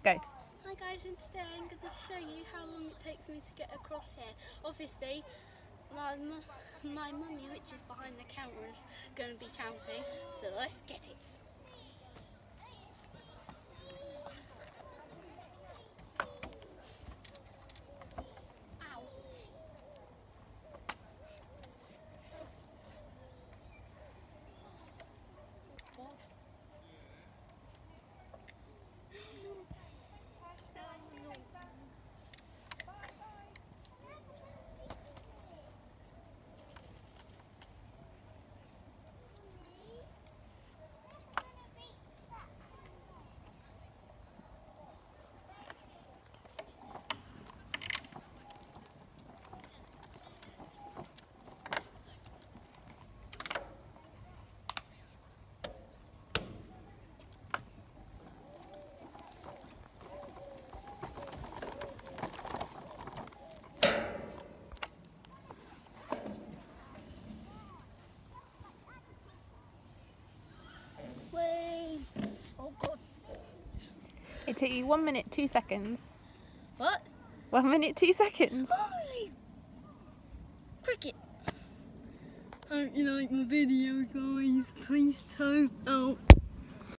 Go. Hi guys, and today I'm going to show you how long it takes me to get across here. Obviously, my mummy, which is behind the counter, is going to be counting, so let's get it. Ow. What? Oh god. It took you 1 minute 2 seconds. What? 1 minute 2 seconds. Holy cricket. Hope you like my video, guys. Please turn out.